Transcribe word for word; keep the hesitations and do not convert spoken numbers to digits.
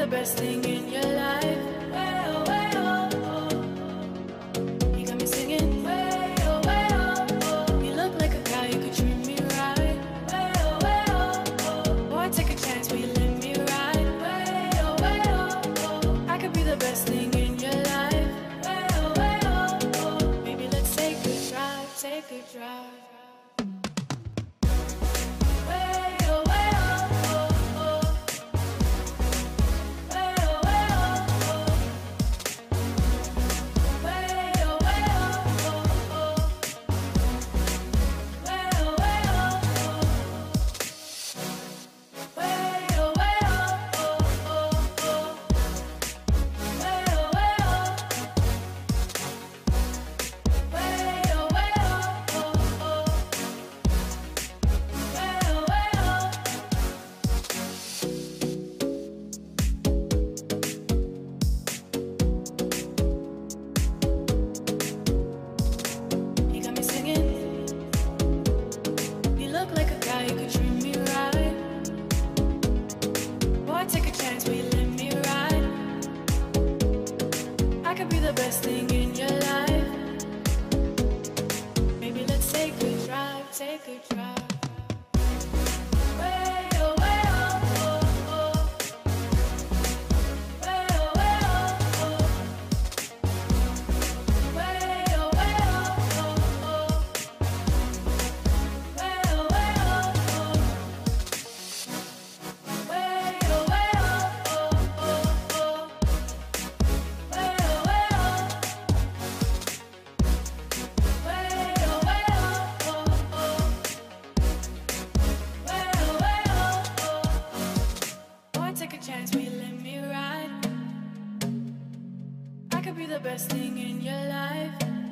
the best thing in your life. Way oh, way oh, oh. You got me singing. Way oh, way oh, oh. You look like a guy who could treat me right. Way oh, way oh, oh. Boy, take a chance, will you let me ride? Way oh, way oh, oh. I could be the best thing in your life. Way oh, way oh, oh. Maybe let's take a drive, take a drive. Best thing in your life.